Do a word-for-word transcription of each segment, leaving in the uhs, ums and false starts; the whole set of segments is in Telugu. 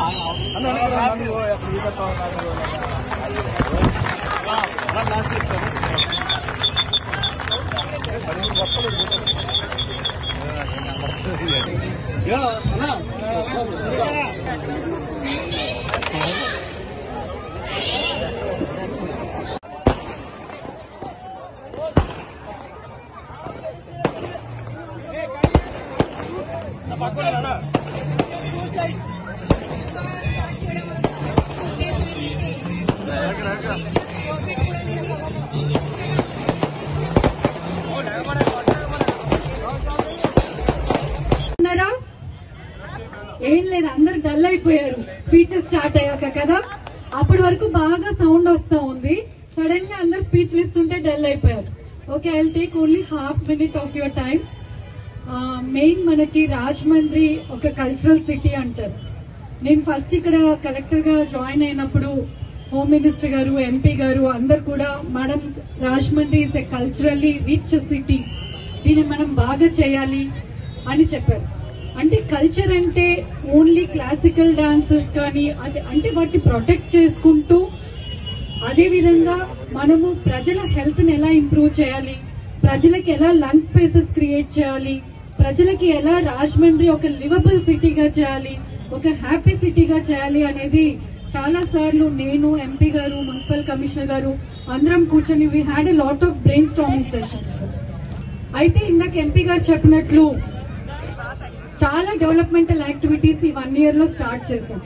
ఏం లేదు, అందరు డల్ అయిపోయారు స్పీచెస్ స్టార్ట్ అయ్యాక కదా. అప్పటి వరకు బాగా సౌండ్ వస్తా ఉంది, సడన్ గా అందరు స్పీచ్లు ఇస్తుంటే డల్ అయిపోయారు. Okay, I will take only half minute of your time. Main మనకి రాజమండ్రి ఒక కల్చరల్ సిటీ అంటారు. నేను ఫస్ట్ ఇక్కడ కలెక్టర్ గా జాయిన్ అయినప్పుడు హోమ్ మినిస్టర్ గారు, ఎంపీ గారు అందరు కూడా madam Rajahmundry is a culturally rich city, దీన్ని మనం బాగా చేయాలి అని చెప్పారు. అంటే కల్చర్ అంటే ఓన్లీ క్లాసికల్ డాన్సెస్ కానీ అది అంటే వాటిని ప్రొటెక్ట్ చేసుకుంటూ, అదే విధంగా మనము ప్రజల హెల్త్ ని ఎలా ఇంప్రూవ్ చేయాలి, ప్రజలకి ఎలా లంగ్ స్పేసెస్ క్రియేట్ చేయాలి, ప్రజలకి ఎలా రాజమండ్రి ఒక లివబుల్ సిటీగా చేయాలి, ఒక హ్యాపీ సిటీగా చేయాలి అనేది చాలా సార్లు నేను, ఎంపీ గారు, మున్సిపల్ కమిషనర్ గారు అందరం కూర్చొని we had a lot of brainstorming sessions. అయితే ఇందాక ఎంపీ గారు చెప్పినట్లు చాలా డెవలప్మెంటల్ యాక్టివిటీస్ ఈ వన్ ఇయర్ లో స్టార్ట్ చేశాం.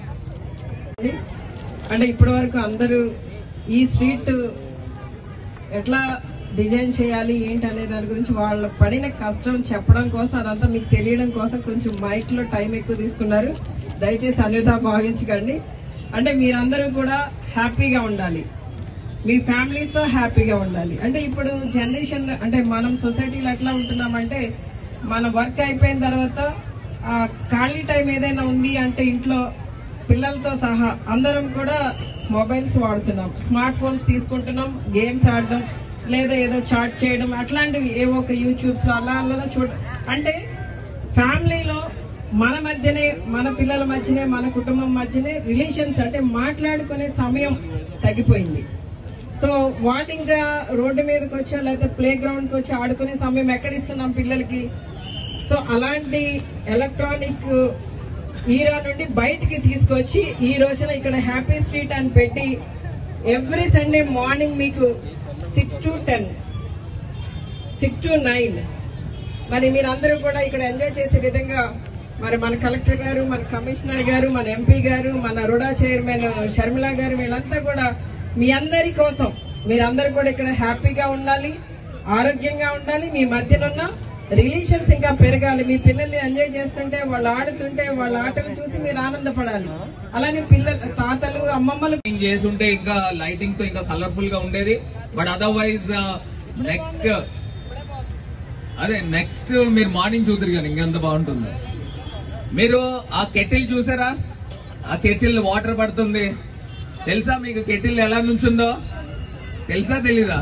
అంటే ఇప్పటి వరకు అందరూ ఈ స్ట్రీట్ ఎట్లా డిజైన్ చేయాలి ఏంటి అనే దాని గురించి వాళ్ళ పడిన కష్టం చెప్పడం కోసం, అదంతా మీకు తెలియడం కోసం కొంచెం మైక్ లో టైం ఎక్కువ తీసుకున్నారు. దయచేసి అన్యథా భావించకండి. అంటే మీరందరూ కూడా హ్యాపీగా ఉండాలి, మీ ఫ్యామిలీస్ తో హ్యాపీగా ఉండాలి. అంటే ఇప్పుడు జనరేషన్ అంటే మనం సొసైటీలో ఎట్లా ఉంటున్నామంటే, మన వర్క్ అయిపోయిన తర్వాత ఖాళీ టైం ఏదైనా ఉంది అంటే ఇంట్లో పిల్లలతో సహా అందరం కూడా మొబైల్స్ వాడుతున్నాం, స్మార్ట్ ఫోన్స్ తీసుకుంటున్నాం, గేమ్స్ ఆడడం లేదా ఏదో చాట్ చేయడం అట్లాంటివి ఏవో ఒక యూట్యూబ్స్ లో అలా అలా చూడ. అంటే ఫ్యామిలీలో మన మధ్యనే, మన పిల్లల మధ్యనే, మన కుటుంబం మధ్యనే రిలేషన్స్ అంటే మాట్లాడుకునే సమయం తగ్గిపోయింది. సో వాళ్ళు ఇంకా రోడ్డు మీదకి వచ్చా లేదా ప్లే గ్రౌండ్కి వచ్చి ఆడుకునే సమయం ఎక్కడిస్తున్నాం పిల్లలకి. సో అలాంటి ఎలక్ట్రానిక్ ఈరా నుండి బయటికి తీసుకొచ్చి ఈ రోజున ఇక్కడ హ్యాపీ స్ట్రీట్ అని పెట్టి ఎవ్రీ సండే మార్నింగ్ మీకు six to ten six to nine మరి మీరందరూ కూడా ఇక్కడ ఎంజాయ్ చేసే విధంగా మరి మన కలెక్టర్ గారు, మన కమిషనర్ గారు, మన ఎంపీ గారు, మన రుడా చైర్మన్ షర్మిల గారు వీళ్ళంతా కూడా మీ అందరి కోసం మీరందరూ కూడా ఇక్కడ హ్యాపీగా ఉండాలి, ఆరోగ్యంగా ఉండాలి. మీ మధ్యనున్న రిలేషన్స్ ఇంకా పెరగాలి. మీ పిల్లల్ని ఎంజాయ్ చేస్తుంటే, వాళ్ళు ఆడుతుంటే, వాళ్ళ ఆటలు చూసి మీరు ఆనందపడాలి. అలానే పిల్లలు, తాతలు, అమ్మమ్మలు చేస్తుంటే ఇంకా లైటింగ్ తో ఇంకా కలర్ఫుల్ గా ఉండేది. బట్ అదర్వైజ్ నెక్స్ట్ అదే నెక్స్ట్ మీరు మార్నింగ్ చూద్దరు కానీ ఇంకెంత బాగుంటుంది. మీరు ఆ కెటిల్ చూసారా? ఆ కెటిల్ వాటర్ పడుతుంది తెలుసా మీకు? కెటిల్ ఎలా నుంచుందో తెలుసా తెలీదా?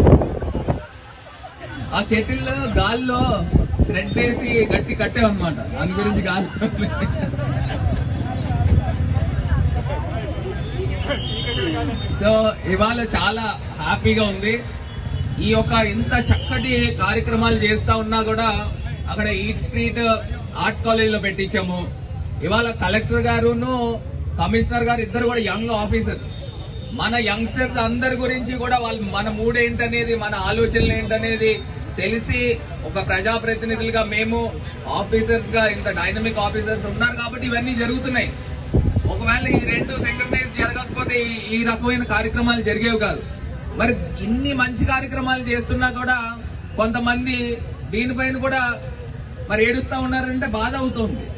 ఆ కెటిల్ గాల్లో థ్రెడ్ వేసి గట్టి కట్టామన్నమాట. దాని గురించి గాలి. సో ఇవాళ చాలా హ్యాపీగా ఉంది. ఈ యొక్క ఇంత చక్కటి కార్యక్రమాలు చేస్తా ఉన్నా కూడా అక్కడ ఈట్ స్ట్రీట్ ఆర్ట్స్ కాలేజ్ లో పెట్టించాము. ఇవాళ కలెక్టర్ గారును కమిషనర్ గారు ఇద్దరు కూడా యంగ్ ఆఫీసర్స్. మన యంగ్స్టర్స్ అందరి గురించి కూడా వాళ్ళు మన మూడ్ ఏంటనేది, మన ఆలోచనలు ఏంటనేది తెలిసి ఒక ప్రజాప్రతినిధులుగా మేము ఆఫీసర్స్ గా ఇంత డైనమిక్ ఆఫీసర్స్ ఉన్నారు కాబట్టి ఇవన్నీ జరుగుతున్నాయి. ఒకవేళ ఈ రెండు సెక్రటరీస్ జరగకపోతే ఈ రకమైన కార్యక్రమాలు జరిగేవి కాదు. మరి ఇన్ని మంచి కార్యక్రమాలు చేస్తున్నా కూడా కొంతమంది దీనిపైన కూడా మరి ఏడుస్తా ఉన్నారంటే బాధ అవుతుంది.